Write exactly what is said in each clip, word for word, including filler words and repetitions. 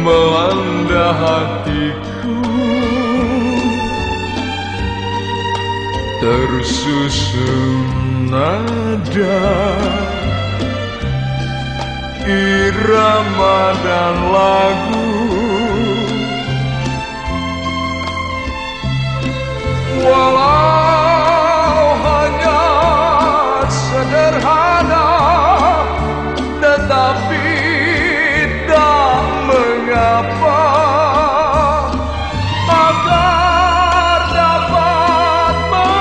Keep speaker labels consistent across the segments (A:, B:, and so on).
A: melanda hatiku, tersusun nada, irama dan lagu. Walau hanya sederhana, tetapi tak mengapa, agar dapat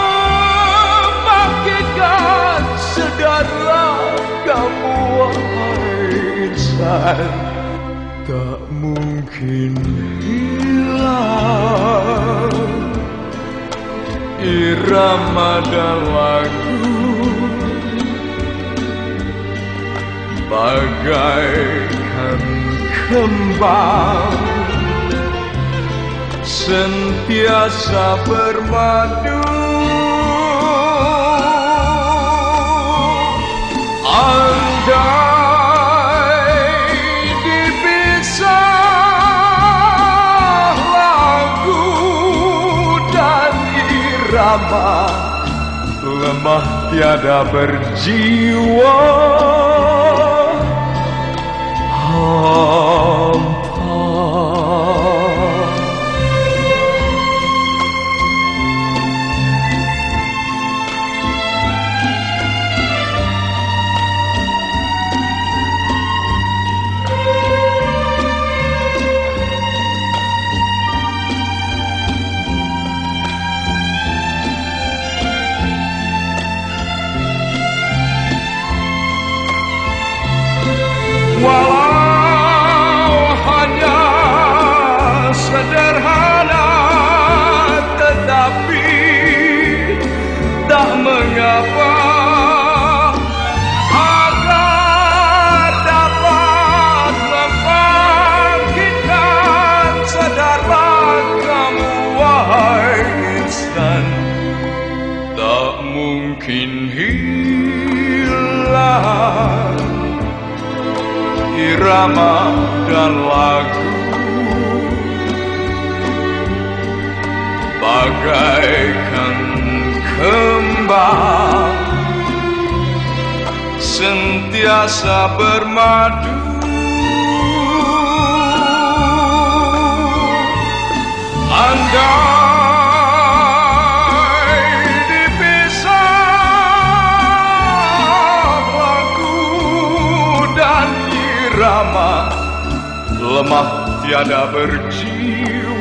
A: membangkitkan saudara kamu, wahai insan. Tak mungkin hilang irama dan lagu, bagaikan kembang sentiasa bermadu. Andai dipisah lagu dan irama, lemah tiada berjiwa, hampa. Walau hanya sederhana, tetapi tak mengapa, agar dapat membangkitkan saudara kamu, wahai insan. Tak mungkin hilang irama dan lagu, bagaikan kembang sentiasa bermadu. Andai dipisah lagu dan irama, lemah tiada berjiwa,